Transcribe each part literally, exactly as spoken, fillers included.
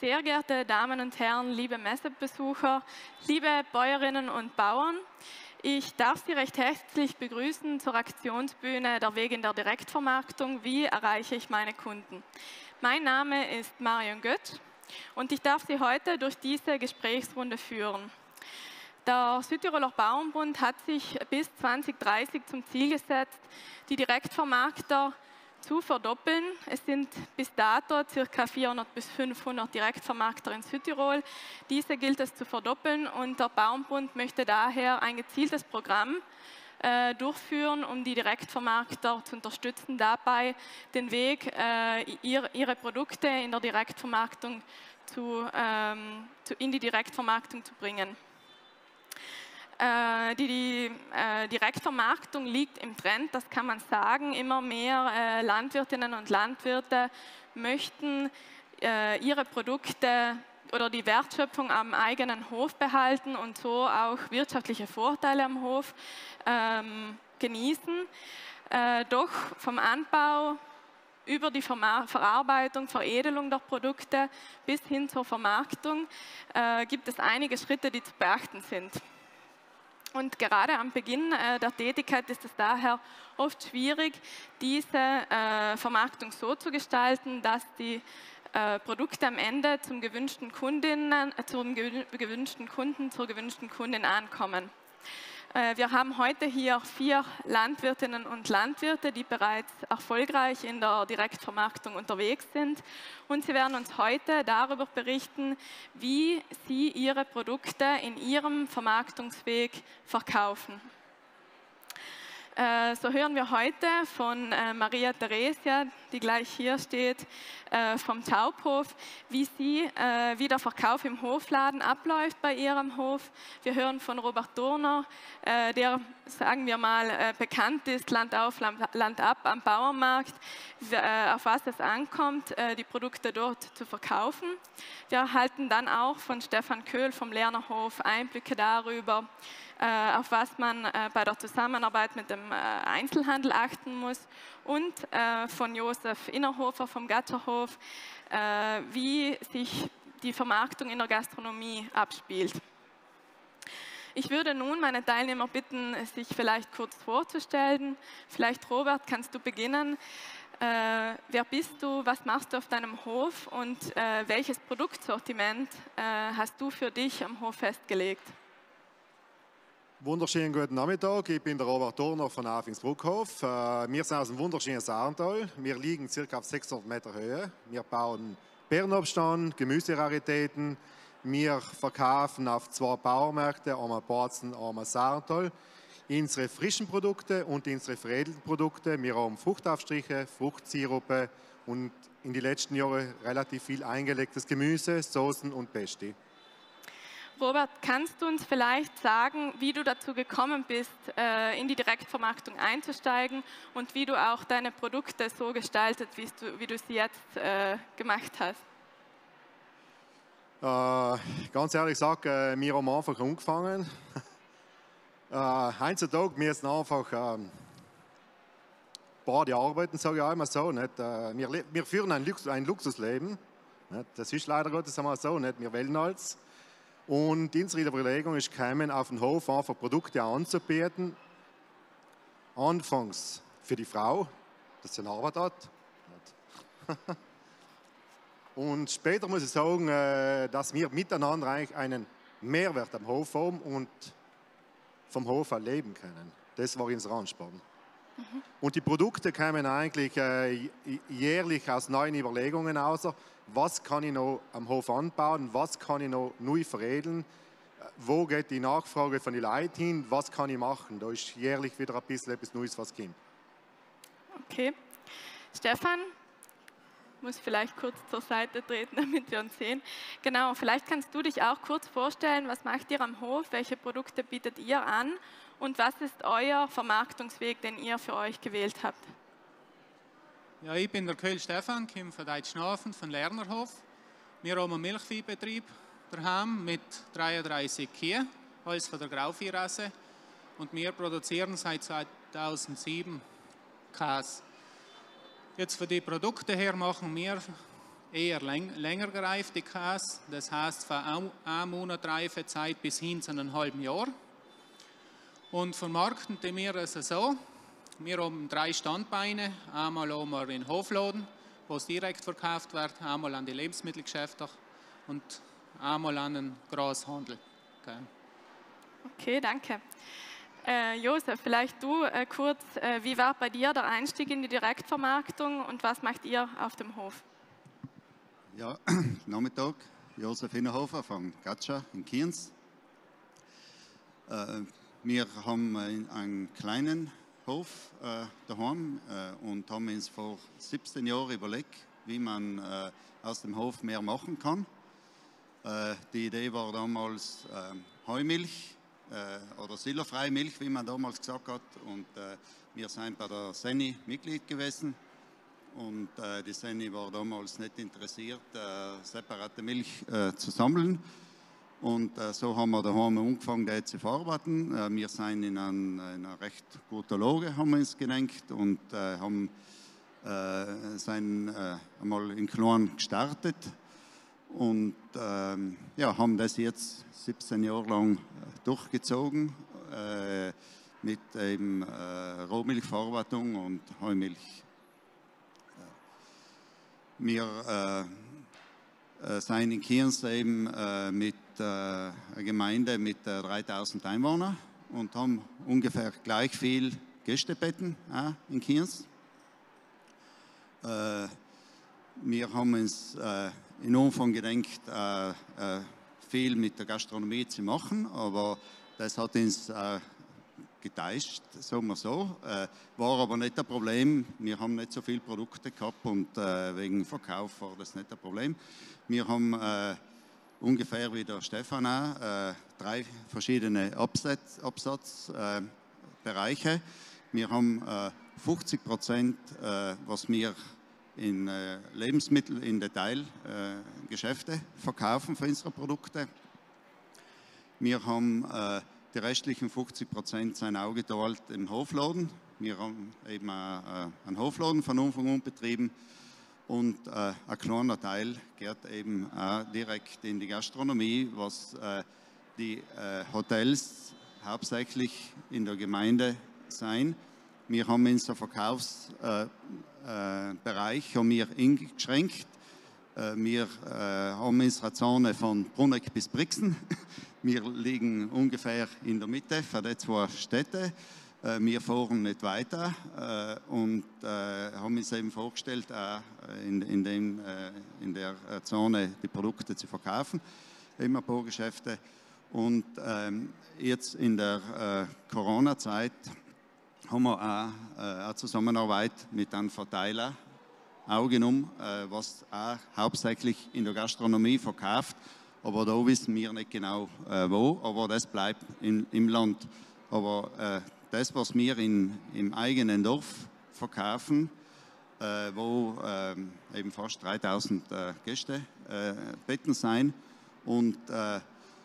Sehr geehrte Damen und Herren, liebe Messebesucher, liebe Bäuerinnen und Bauern, ich darf Sie recht herzlich begrüßen zur Aktionsbühne Der Weg in der Direktvermarktung. Wie erreiche ich meine Kunden? Mein Name ist Marion Götz und ich darf Sie heute durch diese Gesprächsrunde führen. Der Südtiroler Bauernbund hat sich bis zweitausenddreißig zum Ziel gesetzt, die Direktvermarkter zu verdoppeln. Es sind bis dato ca. vierhundert bis fünfhundert Direktvermarkter in Südtirol. Diese gilt es zu verdoppeln und der Bauernbund möchte daher ein gezieltes Programm äh, durchführen, um die Direktvermarkter zu unterstützen, dabei den Weg, äh, ihr, ihre Produkte in der Direktvermarktung zu, ähm, zu, in die Direktvermarktung zu bringen. Die, die äh, Direktvermarktung liegt im Trend, das kann man sagen. Immer mehr äh, Landwirtinnen und Landwirte möchten äh, ihre Produkte oder die Wertschöpfung am eigenen Hof behalten und so auch wirtschaftliche Vorteile am Hof ähm, genießen. Äh, doch vom Anbau über die Verarbeitung, Veredelung der Produkte bis hin zur Vermarktung äh, gibt es einige Schritte, die zu beachten sind. Und gerade am Beginn äh, der Tätigkeit ist es daher oft schwierig, diese äh, Vermarktung so zu gestalten, dass die äh, Produkte am Ende zum gewünschten Kundinnen, äh, zum gewünschten Kunden, zur gewünschten Kundin ankommen. Äh, wir haben heute hier vier Landwirtinnen und Landwirte, die bereits erfolgreich in der Direktvermarktung unterwegs sind. Und sie werden uns heute darüber berichten, wie sie ihre Produkte in ihrem Vermarktungsweg verkaufen. Äh, so hören wir heute von äh, Maria Theresia, die gleich hier steht, äh, vom Taubhof, wie, sie, äh, wie der Verkauf im Hofladen abläuft bei ihrem Hof. Wir hören von Robert Turner, äh, der, sagen wir mal, äh, bekannt ist, Land auf, Land ab am Bauernmarkt, äh, auf was es ankommt, äh, die Produkte dort zu verkaufen. Wir erhalten dann auch von Stefan Köhl vom Lernerhof Einblicke darüber, auf was man bei der Zusammenarbeit mit dem Einzelhandel achten muss, und von Josef Innerhofer vom Gatterhof, wie sich die Vermarktung in der Gastronomie abspielt. Ich würde nun meine Teilnehmer bitten, sich vielleicht kurz vorzustellen. Vielleicht, Robert, kannst du beginnen. Äh, wer bist du, was machst du auf deinem Hof und äh, welches Produktsortiment äh, hast du für dich am Hof festgelegt? Wunderschönen guten Nachmittag, ich bin der Robert Turner von Afingsbruckhof. Wir sind aus dem wunderschönen Saartal. Wir liegen ca. auf sechshundert Meter Höhe. Wir bauen Beerenobststand, Gemüseraritäten. Wir verkaufen auf zwei Bauernmärkte, einmal Bozen, einmal Saartal, unsere frischen Produkte und unsere veredelten Produkte. Wir haben Fruchtaufstriche, Fruchtsirupe und in den letzten Jahren relativ viel eingelegtes Gemüse, Soßen und Pesti. Robert, kannst du uns vielleicht sagen, wie du dazu gekommen bist, in die Direktvermarktung einzusteigen und wie du auch deine Produkte so gestaltet, wie du, wie du sie jetzt äh, gemacht hast? Äh, ganz ehrlich gesagt, äh, wir haben einfach angefangen. äh, heutzutage müssen einfach äh, beide arbeiten, sage ich auch immer so. Nicht? Äh, wir, wir führen ein, Lux ein Luxusleben. Nicht? Das ist leider Gottes einmal so. Nicht? Wir wählen alles. Und unsere Überlegung ist gekommen, auf dem Hof einfach Produkte anzubieten. Anfangs für die Frau, dass sie eine Arbeit hat. Und später muss ich sagen, dass wir miteinander eigentlich einen Mehrwert am Hof haben und vom Hof auch leben können. Das war unser Ansporn. Mhm. Und die Produkte kommen eigentlich äh, jährlich aus neuen Überlegungen aus. Was kann ich noch am Hof anbauen? Was kann ich noch neu veredeln? Wo geht die Nachfrage von den Leuten hin? Was kann ich machen? Da ist jährlich wieder ein bisschen etwas Neues, was kommt. Okay. Stefan, ich muss vielleicht kurz zur Seite treten, damit wir uns sehen. Genau, vielleicht kannst du dich auch kurz vorstellen, was macht ihr am Hof? Welche Produkte bietet ihr an? Und was ist euer Vermarktungsweg, den ihr für euch gewählt habt? Ja, ich bin der Köhl Stefan, komme von Deitschnafen, von Lernerhof. Wir haben einen Milchviehbetrieb daheim mit dreiunddreißig Kühen, alles von der Grauviehrasse. Und wir produzieren seit zweitausendsieben Käse. Jetzt für die Produkte her machen wir eher läng länger gereifte Käse, das heißt von einem Monat Reifezeit bis hin zu einem halben Jahr. Und vermarkten wir es so, wir haben drei Standbeine, einmal haben wir in Hofladen, wo es direkt verkauft wird, einmal an die Lebensmittelgeschäfte und einmal an den Großhandel. Okay, okay, danke. Äh, Josef, vielleicht du äh, kurz, äh, wie war bei dir der Einstieg in die Direktvermarktung und was macht ihr auf dem Hof? Ja, Nachmittag, Josef Innerhofer von Gatscha in Kienz. Äh, wir haben einen kleinen Hof äh, daheim äh, und haben uns vor siebzehn Jahren überlegt, wie man äh, aus dem Hof mehr machen kann. Äh, die Idee war damals äh, Heumilch äh, oder silberfreie Milch, wie man damals gesagt hat. Und äh, wir sind bei der Seni Mitglied gewesen. Und äh, die Seni war damals nicht interessiert, äh, separate Milch äh, zu sammeln. Und äh, so haben wir daheim angefangen, die zu verarbeiten. Äh, wir sind in, ein, in einer recht guten Lage, haben wir uns gedacht, und äh, haben äh, sind, äh, einmal in Klein gestartet. Und äh, ja, haben das jetzt siebzehn Jahre lang äh, durchgezogen äh, mit eben äh, Rohmilchverarbeitung und Heumilch. Wir äh, sind in Kienz eben äh, mit äh, einer Gemeinde mit äh, dreitausend Einwohnern und haben ungefähr gleich viel Gästebetten äh, in Kienz. Äh, wir haben uns äh, in Anfang gedacht, äh, äh, viel mit der Gastronomie zu machen, aber das hat uns äh, getäuscht, sagen wir so. Äh, war aber nicht ein Problem. Wir haben nicht so viele Produkte gehabt und äh, wegen Verkauf war das nicht ein Problem. Wir haben äh, ungefähr wie der Stefan auch, äh, drei verschiedene Absatz, Absatzbereiche. Äh, wir haben äh, fünfzig Prozent, äh, was wir in äh, Lebensmittel, in Detailgeschäfte äh, verkaufen für unsere Produkte. Wir haben äh, die restlichen fünfzig Prozent sind auch geteilt im Hofladen. Wir haben eben äh, einen Hofladen von Anfang an betrieben und äh, ein kleiner Teil geht eben auch direkt in die Gastronomie, was äh, die äh, Hotels hauptsächlich in der Gemeinde sein. Wir haben unseren Verkaufsbereich äh, äh, haben wir eingeschränkt. Äh, wir äh, haben unsere Zone von Bruneck bis Brixen. Wir liegen ungefähr in der Mitte von den zwei Städten. Äh, wir fahren nicht weiter äh, und äh, haben uns eben vorgestellt, auch in, in, dem, äh, in der Zone die Produkte zu verkaufen, eben ein paar Geschäfte. Und ähm, jetzt in der äh, Corona-Zeit haben wir auch äh, eine Zusammenarbeit mit einem Verteiler auch genommen, äh, was auch hauptsächlich in der Gastronomie verkauft. Aber da wissen wir nicht genau äh, wo, aber das bleibt in, im Land. Aber äh, das, was wir in, im eigenen Dorf verkaufen, äh, wo äh, eben fast dreitausend äh, Gäste äh, Betten sein und äh,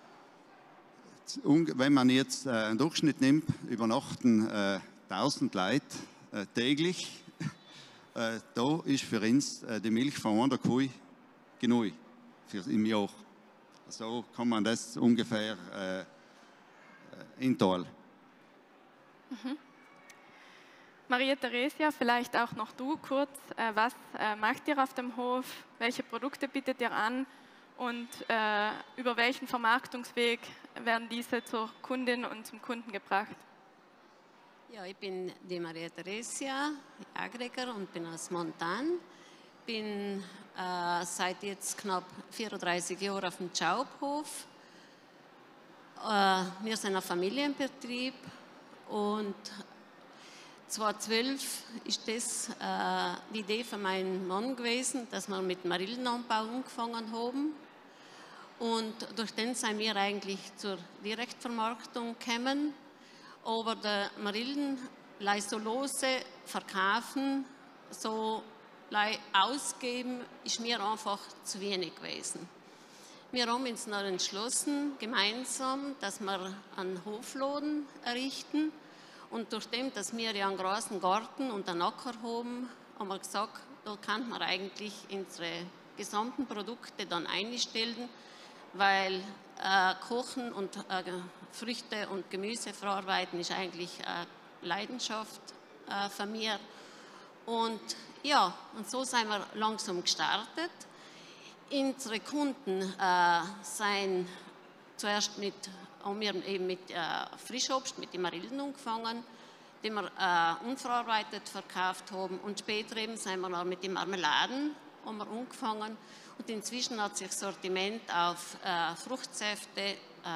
wenn man jetzt äh, einen Durchschnitt nimmt, übernachten äh, tausend Leute äh, täglich, äh, da ist für uns äh, die Milch von einer Kuh genug für, im Jahr. So kann man das ungefähr äh, einteilen. Mhm. Maria Theresia, vielleicht auch noch du kurz. Äh, was äh, macht ihr auf dem Hof? Welche Produkte bietet ihr an? Und äh, über welchen Vermarktungsweg werden diese zur Kundin und zum Kunden gebracht? Ja, ich bin die Maria Theresia, Agreger und bin aus Montan. Bin äh, seit jetzt knapp vierunddreißig Jahren auf dem Schaubhof. Äh, wir sind ein Familienbetrieb und zweitausendzwölf ist das äh, die Idee von meinem Mann gewesen, dass wir mit Marillenanbau angefangen haben. Und durch den sind wir eigentlich zur Direktvermarktung gekommen. Aber der Marillen so lose verkaufen, so ausgeben, ist mir einfach zu wenig gewesen. Wir haben uns noch entschlossen, gemeinsam, dass wir einen Hofladen errichten. Und durch dem, dass wir ja einen großen Garten und einen Acker haben, haben wir gesagt, da kann man eigentlich unsere gesamten Produkte dann einstellen, weil äh, Kochen und äh, Früchte und Gemüse verarbeiten ist eigentlich äh, Leidenschaft äh, von mir. Und ja, und so sind wir langsam gestartet. Unsere Kunden äh, sind zuerst mit, haben wir eben mit äh, Frischobst, mit den Marillen angefangen, die wir äh, unverarbeitet verkauft haben. Und später eben sind wir noch mit den Marmeladen haben wir angefangen. Und inzwischen hat sich das Sortiment auf äh, Fruchtsäfte, äh,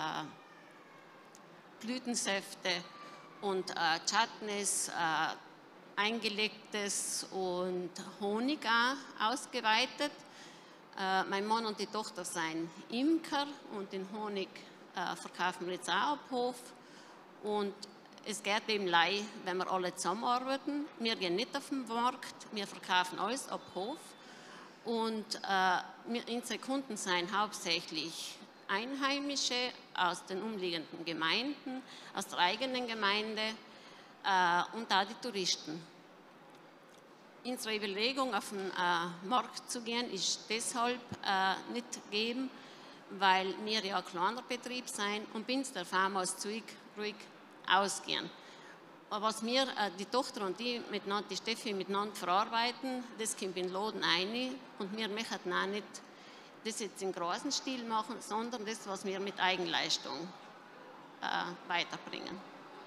Blütensäfte und äh, Chutneys, äh, eingelegtes und Honig auch ausgeweitet. Äh, mein Mann und die Tochter sind Imker und den Honig äh, verkaufen wir jetzt auch ab Hof. Und es geht eben leid, wenn wir alle zusammenarbeiten. Wir gehen nicht auf den Markt, wir verkaufen alles ab Hof. Und äh, wir, unsere Kunden sind hauptsächlich Einheimische aus den umliegenden Gemeinden, aus der eigenen Gemeinde äh, und auch die Touristen. Unsere Überlegung, auf den äh, Markt zu gehen, ist deshalb äh, nicht gegeben, weil wir ja ein kleiner Betrieb sind und bei uns darf auch mal das Zeug ruhig ausgehen. Aber was wir, äh, die Tochter und die, miteinander, die Steffi miteinander verarbeiten, das kommt in den Laden rein und wir möchten auch nicht das jetzt in großen Stil machen, sondern das, was wir mit Eigenleistung äh, weiterbringen.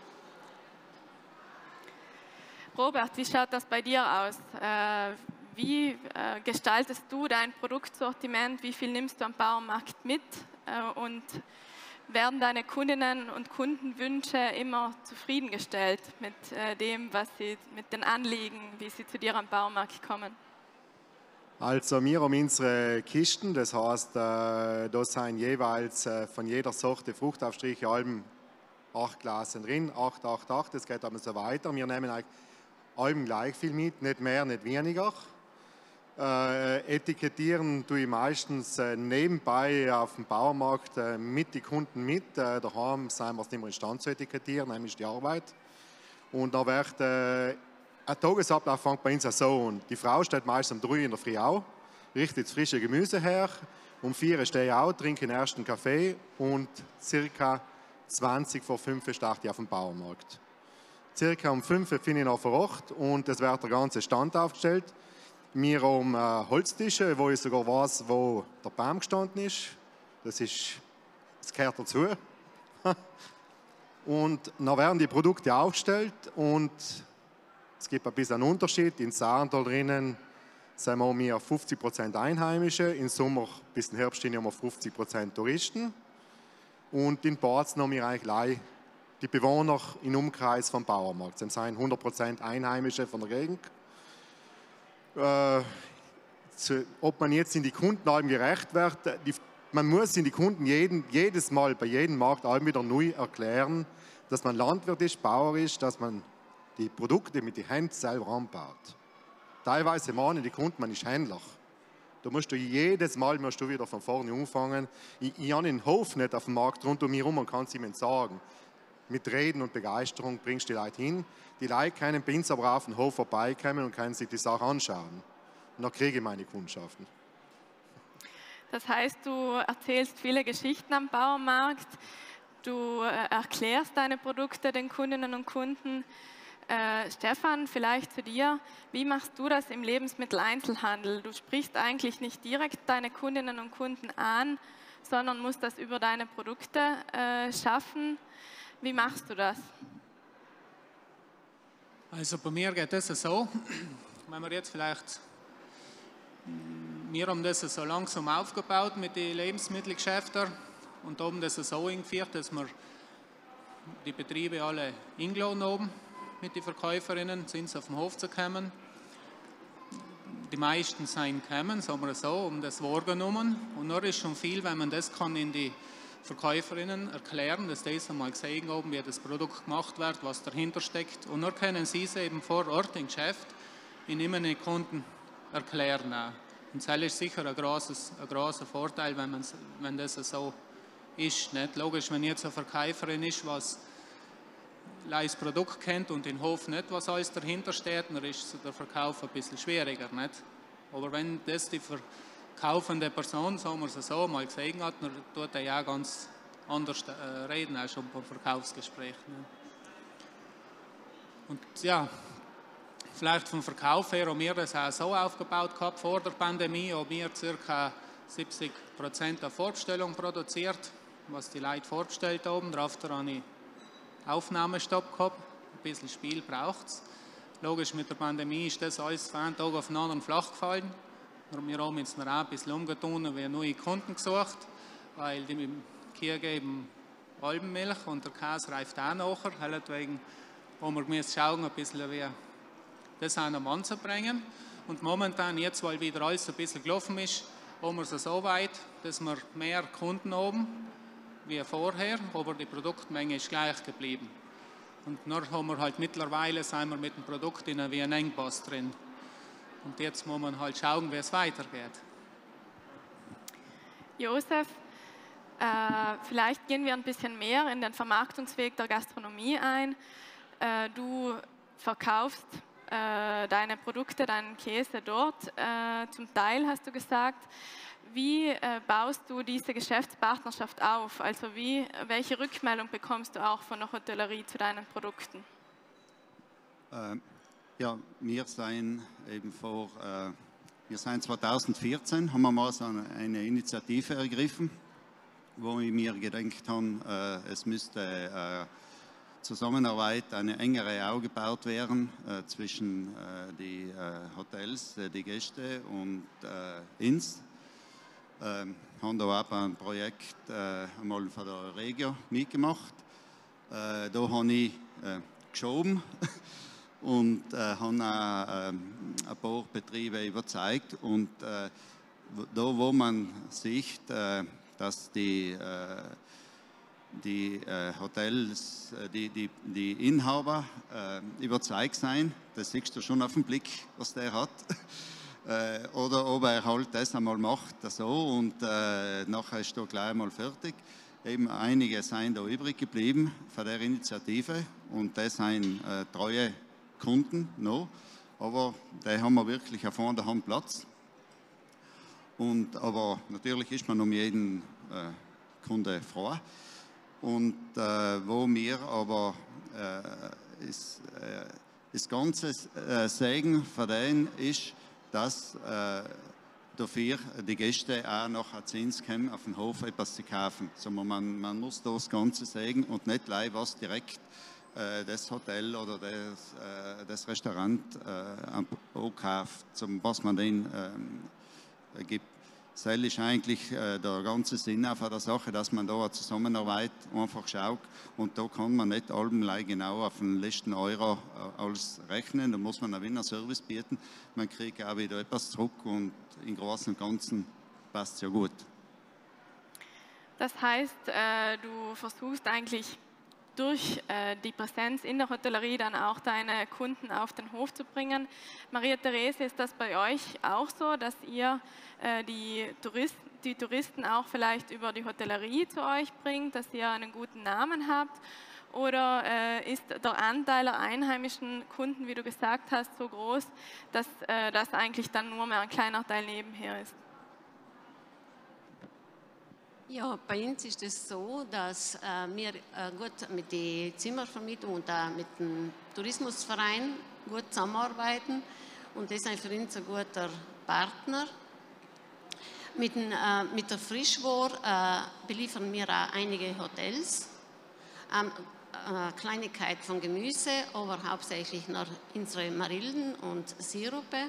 Robert, wie schaut das bei dir aus? Äh, wie äh, gestaltest du dein Produktsortiment? Wie viel nimmst du am Bauernmarkt mit? Äh, und werden deine Kundinnen und Kundenwünsche immer zufriedengestellt mit äh, dem, was sie, mit den Anliegen, wie sie zu dir am Bauernmarkt kommen? Also wir haben unsere Kisten, das heißt, äh, da sind jeweils äh, von jeder Sorte Fruchtaufstriche allem acht Glasen drin, acht, acht, acht, das geht aber so weiter. Wir nehmen eigentlich allem gleich viel mit, nicht mehr, nicht weniger. Äh, etikettieren tue ich meistens äh, nebenbei auf dem Bauernmarkt äh, mit den Kunden mit. Äh, daheim sind wir es nicht mehr in Stand zu etikettieren, nämlich die Arbeit. Und dann wird äh, ein Tagesablauf fängt bei uns so an. Die Frau steht meistens um drei in der Früh auf, richtet das frische Gemüse her. Um vier stehe ich auf, trinke den ersten Kaffee und circa zwanzig vor fünf starte ich auf dem Bauernmarkt. Circa um fünf finde ich noch vor Ort und es wird der ganze Stand aufgestellt. Wir haben äh, Holztische, wo ich sogar weiß, wo der Baum gestanden ist. Das, ist, das gehört dazu. Und dann werden die Produkte aufgestellt und es gibt ein bisschen einen Unterschied. In Saarlandtal drinnen sind wir fünfzig Prozent Einheimische, im Sommer bis zum Herbst haben wir fünfzig Prozent Touristen. Und in Bautzen haben wir eigentlich die Bewohner im Umkreis vom Bauernmarkt. Das sind hundert Prozent Einheimische von der Gegend. Äh, zu, ob man jetzt in die Kunden allem gerecht wird, die, man muss in die Kunden jeden, jedes Mal bei jedem Markt allem wieder neu erklären, dass man Landwirt ist, Bauer ist, dass man die Produkte mit den Händen selber anbaut. Teilweise meinen die Kunden, man ist Händler. Da musst du jedes Mal musst du wieder von vorne anfangen. Ich, ich habe den Hof nicht auf dem Markt rund um mich herum und kann es ihnen sagen. Mit Reden und Begeisterung bringst du die Leute hin. Die Leute können bei uns aber auf den Hof vorbeikommen und können sich die Sache anschauen. Und dann kriege ich meine Kundschaften. Das heißt, du erzählst viele Geschichten am Bauernmarkt, du erklärst deine Produkte den Kundinnen und Kunden. Äh, Stefan, vielleicht zu dir, wie machst du das im Lebensmitteleinzelhandel? Du sprichst eigentlich nicht direkt deine Kundinnen und Kunden an, sondern musst das über deine Produkte äh, schaffen. Wie machst du das? Also bei mir geht das so, wenn wir jetzt vielleicht, wir haben das so langsam aufgebaut mit den Lebensmittelgeschäften und haben das so eingeführt, dass wir die Betriebe alle eingeladen haben, mit den Verkäuferinnen zu uns auf den Hof zu kommen. Die meisten sind gekommen, sagen wir so, um das wahrgenommen. Und dann ist schon viel, wenn man das kann in die Verkäuferinnen erklären, dass die einmal gesehen haben, wie das Produkt gemacht wird, was dahinter steckt. Und dann können sie es eben vor Ort im Geschäft in immer den Kunden erklären. Und das ist sicher ein großes, ein großer Vorteil, wenn, man, wenn das so ist. Nicht? Logisch, wenn jetzt eine Verkäuferin ist, was das Produkt kennt und den Hof nicht, was alles dahinter steht, dann ist der Verkauf ein bisschen schwieriger. Nicht? Aber wenn das die kaufende Person, sagen wir es so, mal gesehen hat, dann tut er ja ganz anders äh, reden, auch schon beim Verkaufsgespräch. Ne? Und ja, vielleicht vom Verkauf her haben wir das auch so aufgebaut gehabt vor der Pandemie, haben wir ca. siebzig Prozent der Vorbestellung produziert, was die Leute vorbestellt haben. Daraufhin habe ich Aufnahmestopp gehabt, ein bisschen Spiel braucht es. Logisch, mit der Pandemie ist das alles von einem Tag auf den anderen flach gefallen. Wir haben jetzt noch ein bisschen umgetan und wir neue Kunden gesucht, weil die Kühe geben Albenmilch und der Käse reift auch nachher. Deswegen haben wir müssen schauen, ein bisschen wie das an den Mann zu bringen. Und momentan, jetzt, weil wieder alles ein bisschen gelaufen ist, haben wir es so weit, dass wir mehr Kunden haben wie vorher, aber die Produktmenge ist gleich geblieben. Und dann haben wir halt mittlerweile, sind wir mit dem Produkt in einem Engpass drin. Und jetzt muss man halt schauen, wie es weitergeht. Josef, äh, vielleicht gehen wir ein bisschen mehr in den Vermarktungsweg der Gastronomie ein. Äh, du verkaufst äh, deine Produkte, deinen Käse dort, äh, zum Teil hast du gesagt. Wie äh, baust du diese Geschäftspartnerschaft auf? Also wie, welche Rückmeldung bekommst du auch von der Hotellerie zu deinen Produkten? Ähm. Ja, wir sind eben vor, äh, wir sind zweitausendvierzehn, haben wir mal so eine, eine Initiative ergriffen, wo wir mir gedacht haben, äh, es müsste äh, Zusammenarbeit, eine engere aufgebaut werden äh, zwischen äh, die äh, Hotels, äh, die Gäste und äh, uns. Äh, haben da auch ein Projekt äh, einmal von der Regio mitgemacht. Äh, da habe ich äh, geschoben. Und äh, haben auch äh, ein paar Betriebe überzeugt. Und äh, da, wo man sieht, äh, dass die, äh, die äh, Hotels, äh, die, die, die Inhaber äh, überzeugt sind, das siehst du schon auf den Blick, was der hat. äh, oder ob er halt das einmal macht, so, und äh, nachher ist er gleich mal fertig. Eben einige sind da übrig geblieben von der Initiative und das sind äh, treue Kunden noch, aber da haben wir wirklich auf einer Hand Platz. Und, aber natürlich ist man um jeden äh, Kunde froh. Und äh, wo wir aber äh, ist, äh, das ganze äh, Segen von denen ist, dass äh, dafür die Gäste auch nachher zu uns kommen, auf den Hof etwas zu kaufen. So, man, man muss das Ganze sägen und nicht gleich was direkt das Hotel oder das, äh, das Restaurant äh, kauft, zum was man denen äh, gibt. Das ist eigentlich äh, der ganze Sinn von der Sache, dass man da eine Zusammenarbeit einfach schaut und da kann man nicht allem genau auf den letzten Euro äh, alles rechnen, da muss man einen Wiener Service bieten, man kriegt auch wieder etwas zurück und im Großen und Ganzen passt es ja gut. Das heißt, äh, du versuchst eigentlich durch äh, die Präsenz in der Hotellerie dann auch deine Kunden auf den Hof zu bringen. Maria-Therese, ist das bei euch auch so, dass ihr äh, die, Touristen, die Touristen auch vielleicht über die Hotellerie zu euch bringt, dass ihr einen guten Namen habt? Oder äh, ist der Anteil der einheimischen Kunden, wie du gesagt hast, so groß, dass äh, das eigentlich dann nur mehr ein kleiner Teil nebenher ist? Ja, bei uns ist es so, dass äh, wir äh, gut mit der Zimmervermietung und auch mit dem Tourismusverein gut zusammenarbeiten und das ist für uns ein guter Partner. Mit, den, äh, mit der Frischware äh, beliefern wir auch einige Hotels, ähm, äh, Kleinigkeit von Gemüse, aber hauptsächlich noch unsere Marillen und Sirupe.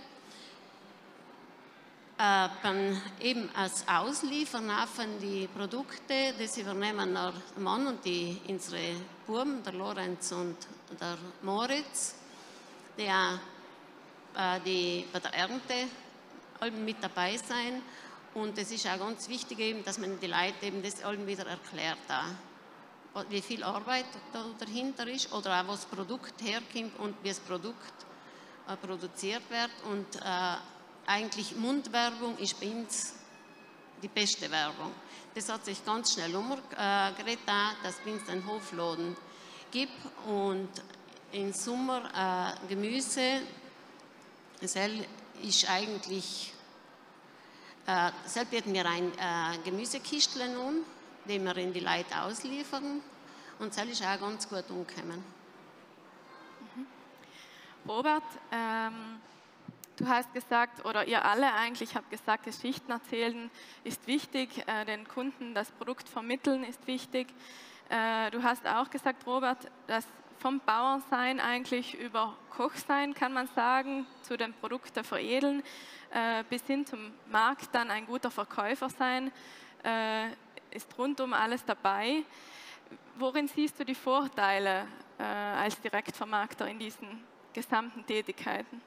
Äh, dann eben als Ausliefern von die Produkte, das übernehmen der Mann und die, unsere Buben, der Lorenz und der Moritz, die auch äh, die bei der Ernte mit dabei sind. Und es ist auch ganz wichtig, eben, dass man die Leute eben das allen wieder erklärt, auch, wie viel Arbeit da dahinter ist oder auch, wo das Produkt herkommt und wie das Produkt äh, produziert wird. Und, äh, Eigentlich Mundwerbung ist bei uns die beste Werbung. Das hat sich ganz schnell umgedreht, dass es bei uns einen Hofladen gibt und im Sommer äh, Gemüse, das ist eigentlich Äh, selbst bieten wir ein äh, Gemüsekistel nun, den wir in die Leute ausliefern. Und das ist auch ganz gut umgekommen. Mhm. Robert, ähm, du hast gesagt, oder ihr alle eigentlich habt gesagt, Geschichten erzählen ist wichtig, äh, den Kunden das Produkt vermitteln ist wichtig. Äh, du hast auch gesagt, Robert, dass vom Bauernsein eigentlich über Kochsein, kann man sagen, zu den Produkten veredeln, äh, bis hin zum Markt dann ein guter Verkäufer sein, äh, ist rundum alles dabei. Worin siehst du die Vorteile äh, als Direktvermarkter in diesen gesamten Tätigkeiten?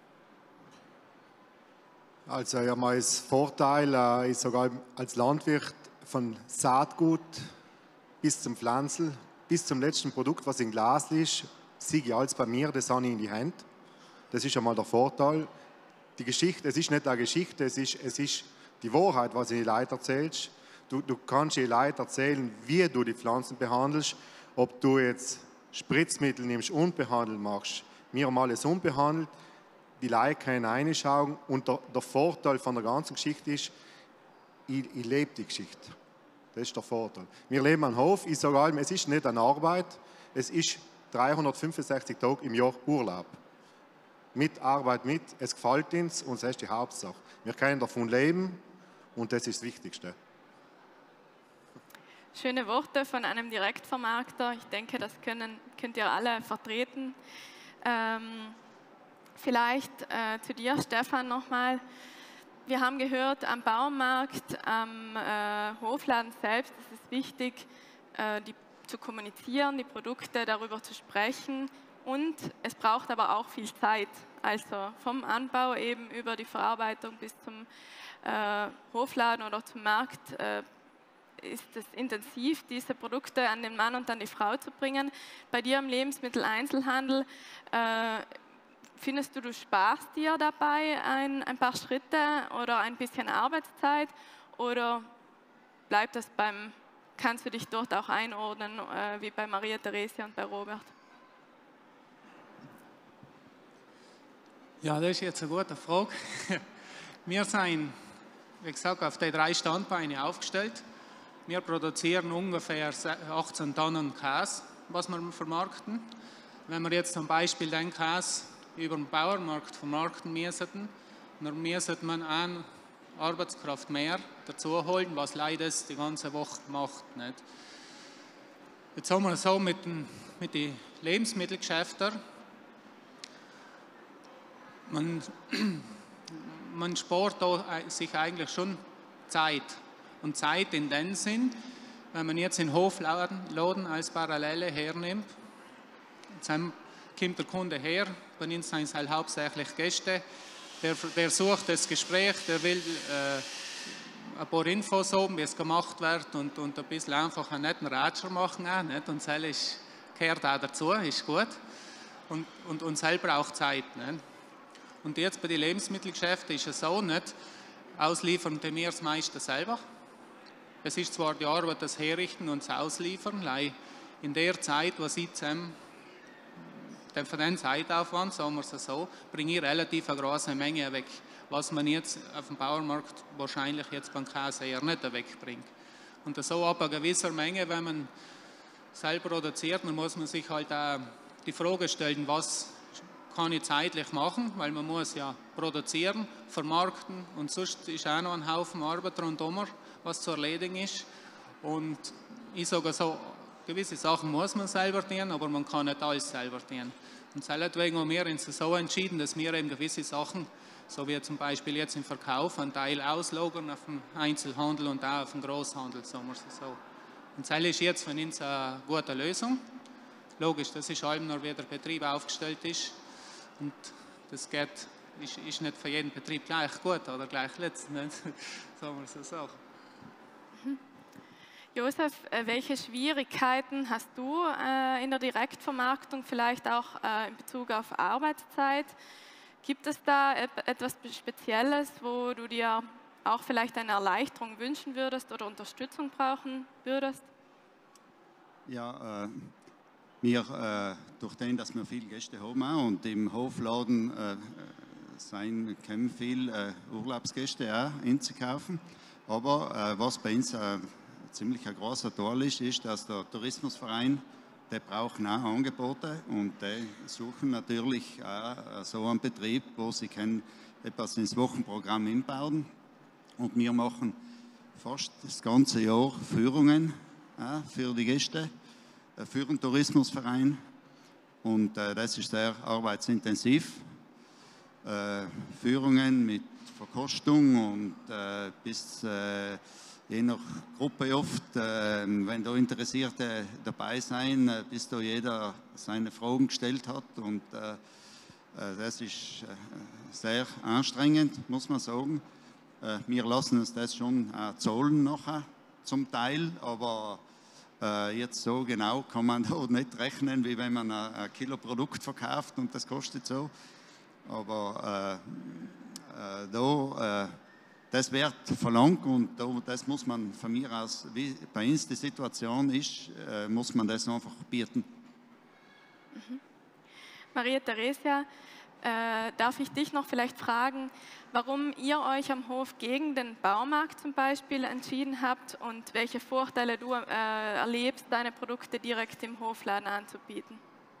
Also ja, mein Vorteil äh, ist sogar als Landwirt von Saatgut bis zum Pflanzel, bis zum letzten Produkt, was im Glas ist, sehe ich alles bei mir, das habe ich in die Hand. Das ist einmal der Vorteil. Die Geschichte, es ist nicht eine Geschichte, es ist, es ist die Wahrheit, was du den Leuten erzählst. Du, du kannst den Leuten erzählen, wie du die Pflanzen behandelst, ob du jetzt Spritzmittel nimmst, unbehandelt machst. Wir haben alles unbehandelt, die Leute können reinschauen und der, der Vorteil von der ganzen Geschichte ist, ich, ich lebe die Geschichte. Das ist der Vorteil. Wir leben am Hof, ich sage allem, es ist nicht eine Arbeit, es ist dreihundertfünfundsechzig Tage im Jahr Urlaub. Mit Arbeit mit, es gefällt uns und das ist die Hauptsache. Wir können davon leben und das ist das Wichtigste. Schöne Worte von einem Direktvermarkter. Ich denke, das können, könnt ihr alle vertreten. Ähm, vielleicht äh, zu dir, Stefan, nochmal. Wir haben gehört, am Baumarkt, am äh, Hofladen selbst ist es wichtig, äh, die, zu kommunizieren, die Produkte darüber zu sprechen. Und es braucht aber auch viel Zeit. Also vom Anbau eben über die Verarbeitung bis zum äh, Hofladen oder zum Markt äh, ist es intensiv, diese Produkte an den Mann und an die Frau zu bringen. Bei dir im Lebensmitteleinzelhandel, äh, findest du, du sparst dir dabei ein, ein paar Schritte oder ein bisschen Arbeitszeit oder bleibt das beim, kannst du dich dort auch einordnen, äh, wie bei Maria Theresia und bei Robert? Ja, das ist jetzt eine gute Frage. Wir sind, wie gesagt, auf die drei Standbeine aufgestellt. Wir produzieren ungefähr achtzehn Tonnen Käse, was wir vermarkten. Wenn wir jetzt zum Beispiel den Käse über den Bauernmarkt vermarkten müssten, dann müsste man eine Arbeitskraft mehr dazu holen, was leider die ganze Woche macht. Nicht? Jetzt haben wir so mit den, mit den Lebensmittelgeschäften, man, man spart sich eigentlich schon Zeit. Und Zeit in dem Sinn, wenn man jetzt den Hofladen als Parallele hernimmt, dann kommt der Kunde her, bei uns sind es halt hauptsächlich Gäste, der, der sucht das Gespräch, der will äh, ein paar Infos haben, wie es gemacht wird und, und ein bisschen einfach einen netten Ratscher machen auch, nicht? Und das gehört auch dazu, ist gut. Und, und uns selber auch Zeit. Nicht? Und jetzt bei den Lebensmittelgeschäften ist es so, nicht, ausliefern tun wir es meistens selber. Es ist zwar die Arbeit, das Herrichten und das Ausliefern, in der Zeit, was ich zusammen, für den Zeitaufwand, sagen wir es so, bringe ich relativ eine große Menge weg, was man jetzt auf dem Bauernmarkt wahrscheinlich jetzt beim Käse eher nicht wegbringt. Und so ab einer gewissen Menge, wenn man selber produziert, dann muss man sich halt auch die Frage stellen, was kann ich zeitlich machen, weil man muss ja produzieren, vermarkten und sonst ist auch noch ein Haufen Arbeit rundum, was zu erledigen ist. Und ich sage so, gewisse Sachen muss man selber tun, aber man kann nicht alles selber tun. Und deswegen haben wir uns so entschieden, dass wir eben gewisse Sachen, so wie zum Beispiel jetzt im Verkauf, einen Teil auslagern auf den Einzelhandel und auch auf den Großhandel, sagen wir so. Und das ist jetzt für uns eine gute Lösung. Logisch, das ist allem noch, wie der Betrieb aufgestellt ist. Und das geht, ist, ist nicht für jeden Betrieb gleich gut oder gleich letzten, sagen wir es so. Josef, welche Schwierigkeiten hast du äh, in der Direktvermarktung, vielleicht auch äh, in Bezug auf Arbeitszeit? Gibt es da etwas Spezielles, wo du dir auch vielleicht eine Erleichterung wünschen würdest oder Unterstützung brauchen würdest? Ja, äh, wir, äh, durch den, dass wir viele Gäste haben und im Hofladen äh, sein, kommen viele äh, Urlaubsgäste auch einzukaufen. Aber äh, was bei uns ein ziemlich ein großer Teil ist, ist, dass der Tourismusverein, der braucht auch Angebote und die suchen natürlich auch so einen Betrieb, wo sie können etwas ins Wochenprogramm einbauen. Und wir machen fast das ganze Jahr Führungen äh, für die Gäste, äh, für den Tourismusverein. Und äh, das ist sehr arbeitsintensiv. Äh, Führungen mit Verkostung und äh, bis äh, je nach Gruppe oft, äh, wenn da Interessierte dabei sein, äh, bis da jeder seine Fragen gestellt hat. Und äh, äh, das ist äh, sehr anstrengend, muss man sagen. Äh, wir lassen uns das schon äh, zahlen nachher, zum Teil, aber Äh, jetzt so genau kann man da nicht rechnen, wie wenn man ein, ein Kilo Produkt verkauft und das kostet so. Aber äh, äh, da, äh, das wird verlangt und da, das muss man von mir aus, wie bei uns die Situation ist, äh, muss man das einfach bieten. Mhm. Maria Theresia, äh, darf ich dich noch vielleicht fragen, warum ihr euch am Hof gegen den Baumarkt zum Beispiel entschieden habt und welche Vorteile du äh, erlebst, deine Produkte direkt im Hofladen anzubieten?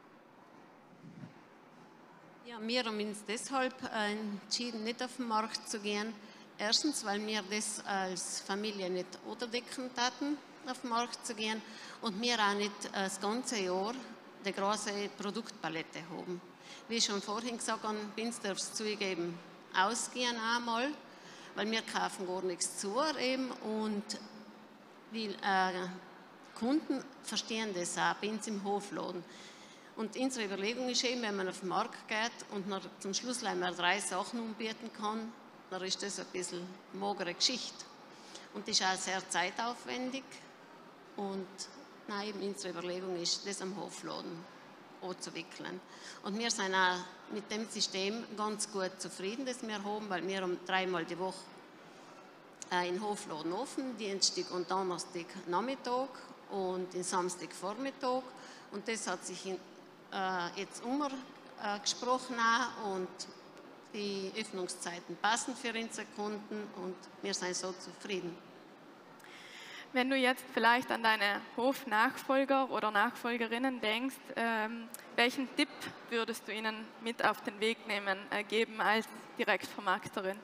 Ja, wir haben uns deshalb äh, entschieden, nicht auf den Markt zu gehen. Erstens, weil wir das als Familie nicht unterdecken hatten, auf den Markt zu gehen und wir auch nicht äh, das ganze Jahr die große Produktpalette haben. Wie ich schon vorhin gesagt habe, bei uns darf es zugeben, ausgehen einmal, weil wir kaufen gar nichts zu eben und die äh, Kunden verstehen das auch bei uns im Hofladen. Und unsere Überlegung ist eben, wenn man auf den Markt geht und noch zum Schluss mal drei Sachen anbieten kann, dann ist das ein bisschen eine magere Geschichte. Und das ist auch sehr zeitaufwendig und nein, eben unsere Überlegung ist, das am Hofladen anzuwickeln. Und wir sind auch mit dem System ganz gut zufrieden, das wir haben, weil wir um dreimal die Woche äh, in Hofladen offen, Dienstag und Donnerstag Nachmittag und den Samstag Vormittag. Und das hat sich in, äh, jetzt umgesprochen äh, und die Öffnungszeiten passen für unsere Kunden und wir sind so zufrieden. Wenn du jetzt vielleicht an deine Hofnachfolger oder Nachfolgerinnen denkst, ähm, welchen Tipp würdest du ihnen mit auf den Weg nehmen, äh, geben als Direktvermarkterin?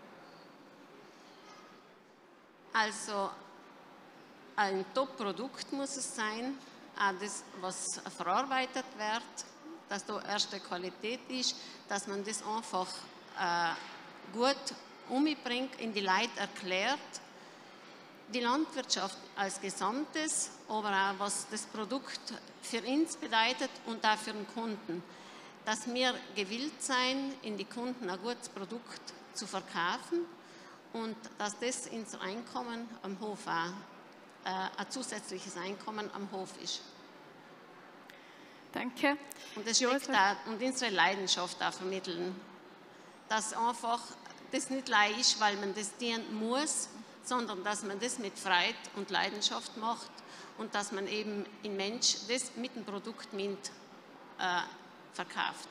Also ein Top-Produkt muss es sein, auch das, was verarbeitet wird, dass da erste Qualität ist, dass man das einfach äh, gut umbringt, in die Leute erklärt. Die Landwirtschaft als Gesamtes, aber auch was das Produkt für uns bedeutet und auch für den Kunden. Dass wir gewillt sein, in die Kunden ein gutes Produkt zu verkaufen und dass das unser Einkommen am Hof auch, äh, ein zusätzliches Einkommen am Hof ist. Danke. Und das steckt auch, und unsere Leidenschaft auch vermitteln. Dass einfach das nicht leicht ist, weil man das dienen muss, sondern dass man das mit Freude und Leidenschaft macht und dass man eben im Mensch das mit dem Produkt mit äh, verkauft.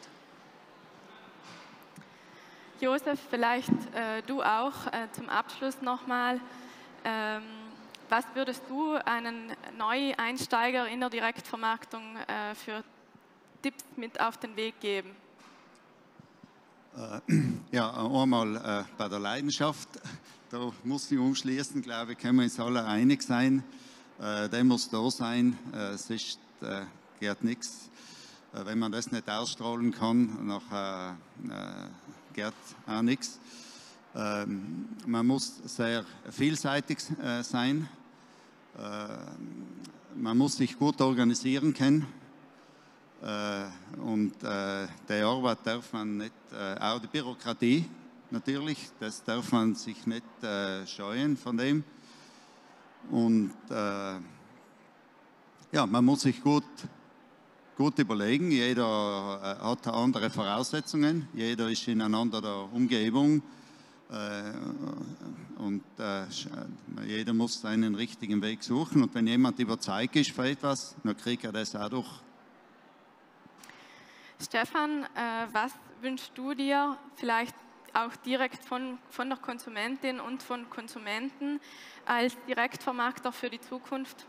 Josef, vielleicht äh, du auch äh, zum Abschluss nochmal. Ähm, was würdest du einen Neueinsteiger in der Direktvermarktung äh, für Tipps mit auf den Weg geben? Äh, ja, einmal äh, bei der Leidenschaft. Da muss ich umschließen, glaube ich, können wir uns alle einig sein. Äh, der muss da sein, äh, sonst äh, geht nichts. Äh, wenn man das nicht ausstrahlen kann, nachher äh, geht auch nichts. Äh, man muss sehr vielseitig äh, sein. Äh, man muss sich gut organisieren können. Äh, und äh, die Arbeit darf man nicht, äh, auch die Bürokratie, natürlich, das darf man sich nicht äh, scheuen von dem. Und äh, ja, man muss sich gut, gut überlegen. Jeder äh, hat andere Voraussetzungen, jeder ist in einer anderen Umgebung äh, und äh, jeder muss seinen richtigen Weg suchen. Und wenn jemand überzeugt ist für etwas, dann kriegt er das auch durch. Stefan, äh, was wünschst du dir vielleicht auch direkt von, von der Konsumentin und von Konsumenten als Direktvermarkter für die Zukunft?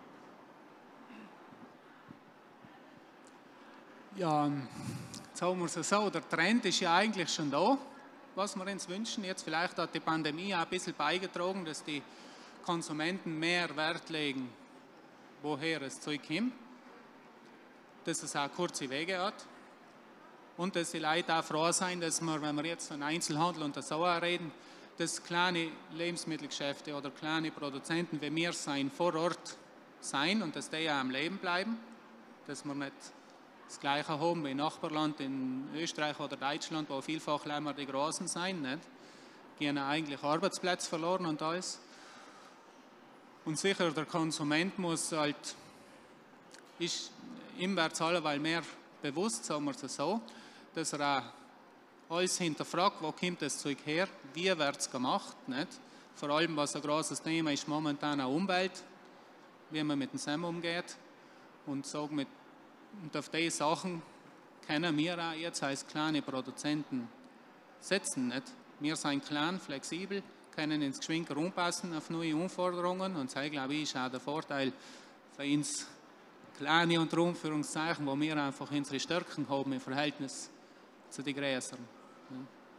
Ja, jetzt sagen wir es so, der Trend ist ja eigentlich schon da, was wir uns wünschen. Jetzt vielleicht hat die Pandemie auch ein bisschen beigetragen, dass die Konsumenten mehr Wert legen, woher das Zeug kommt, dass es auch kurze Wege hat und dass die Leute auch froh sind, dass wir, wenn wir jetzt von Einzelhandel und so reden, dass kleine Lebensmittelgeschäfte oder kleine Produzenten wie wir sein vor Ort sein und dass die auch am Leben bleiben, dass wir nicht das Gleiche haben wie im Nachbarland in Österreich oder Deutschland, wo vielfach länger die Großen sein, nicht? Gehen eigentlich Arbeitsplätze verloren und alles. Und sicher, der Konsument muss halt, ist ihm wird es alleweil mehr bewusst, sagen wir es so, dass er auch alles hinterfragt, wo kommt das Zeug her, wie wird es gemacht, nicht? Vor allem, was ein großes Thema ist, momentan auch Umwelt, wie man mit dem Sam umgeht und sagen mit Und auf diese Sachen können wir auch jetzt als kleine Produzenten setzen. Nicht? Wir sind klein, flexibel, können ins Geschwinker umpassen auf neue Anforderungen. Und das, glaube ich, ist auch der Vorteil für uns kleine unter Anführungszeichen, wo wir einfach unsere Stärken haben im Verhältnis zu den größeren. Ja.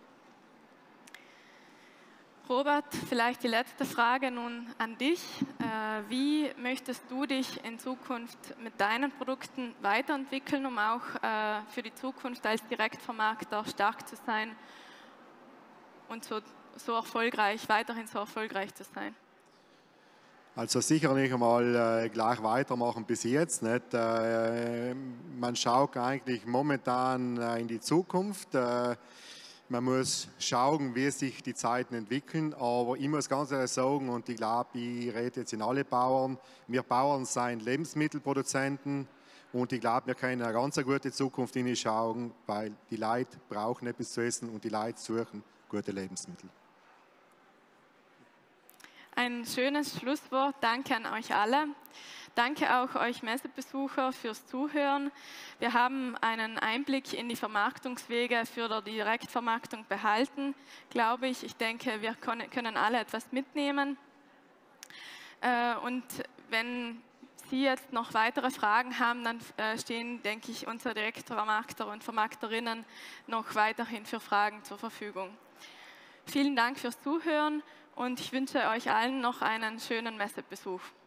Robert, vielleicht die letzte Frage nun an dich. Wie möchtest du dich in Zukunft mit deinen Produkten weiterentwickeln, um auch für die Zukunft als Direktvermarkter stark zu sein und so, so erfolgreich, weiterhin so erfolgreich zu sein? Also sicher nicht einmal äh, gleich weitermachen bis jetzt. Nicht? Äh, man schaut eigentlich momentan äh, in die Zukunft. Äh, Man muss schauen, wie sich die Zeiten entwickeln, aber ich muss ganz ehrlich sagen, und ich glaube, ich rede jetzt in alle Bauern, wir Bauern sind Lebensmittelproduzenten und ich glaube, wir können eine ganz gute Zukunft hineinschauen, weil die Leute brauchen etwas zu essen und die Leute suchen gute Lebensmittel. Ein schönes Schlusswort. Danke an euch alle. Danke auch euch Messebesucher fürs Zuhören. Wir haben einen Einblick in die Vermarktungswege für die Direktvermarktung behalten, glaube ich. Ich denke, wir können alle etwas mitnehmen. Und wenn Sie jetzt noch weitere Fragen haben, dann stehen, denke ich, unsere Direktvermarkter und Vermarkterinnen noch weiterhin für Fragen zur Verfügung. Vielen Dank fürs Zuhören und ich wünsche euch allen noch einen schönen Messebesuch.